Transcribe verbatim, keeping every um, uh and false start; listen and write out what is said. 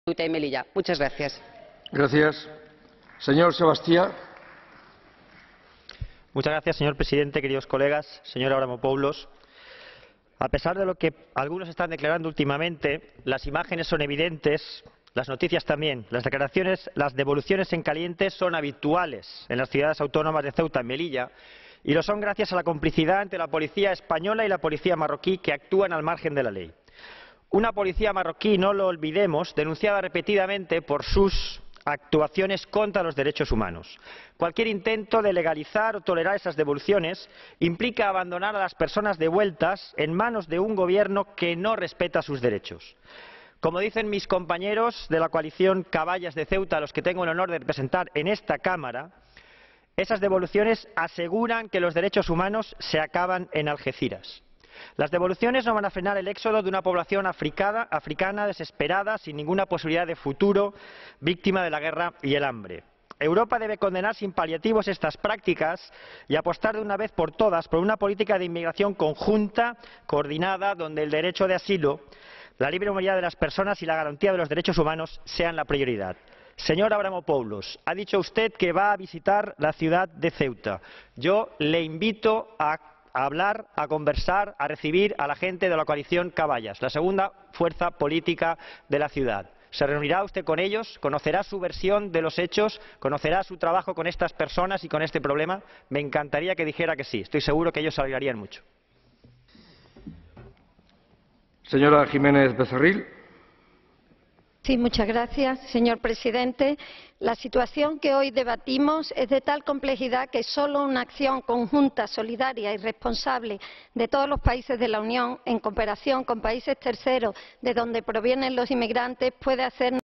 Ceuta y Melilla. Muchas gracias. Gracias. Señor Sebastián. Muchas gracias, señor presidente, queridos colegas, señor Avramopoulos. A pesar de lo que algunos están declarando últimamente, las imágenes son evidentes, las noticias también. Las declaraciones, las devoluciones en caliente son habituales en las ciudades autónomas de Ceuta y Melilla, y lo son gracias a la complicidad entre la policía española y la policía marroquí, que actúan al margen de la ley. Una policía marroquí, no lo olvidemos, denunciada repetidamente por sus actuaciones contra los derechos humanos. Cualquier intento de legalizar o tolerar esas devoluciones implica abandonar a las personas devueltas en manos de un gobierno que no respeta sus derechos. Como dicen mis compañeros de la coalición Caballas de Ceuta, a los que tengo el honor de representar en esta Cámara, esas devoluciones aseguran que los derechos humanos se acaban en Algeciras. Las devoluciones no van a frenar el éxodo de una población africana, africana desesperada, sin ninguna posibilidad de futuro, víctima de la guerra y el hambre. Europa debe condenar sin paliativos estas prácticas y apostar de una vez por todas por una política de inmigración conjunta, coordinada, donde el derecho de asilo, la libre movilidad de las personas y la garantía de los derechos humanos sean la prioridad. Señor Avramopoulos, ha dicho usted que va a visitar la ciudad de Ceuta. Yo le invito a a hablar, a conversar, a recibir a la gente de la coalición Caballas, la segunda fuerza política de la ciudad. ¿Se reunirá usted con ellos? ¿Conocerá su versión de los hechos? ¿Conocerá su trabajo con estas personas y con este problema? Me encantaría que dijera que sí. Estoy seguro que ellos se alegrarían mucho. Señora Jiménez Becerril. Sí, muchas gracias, señor presidente. La situación que hoy debatimos es de tal complejidad que solo una acción conjunta, solidaria y responsable de todos los países de la Unión, en cooperación con países terceros de donde provienen los inmigrantes, puede hacer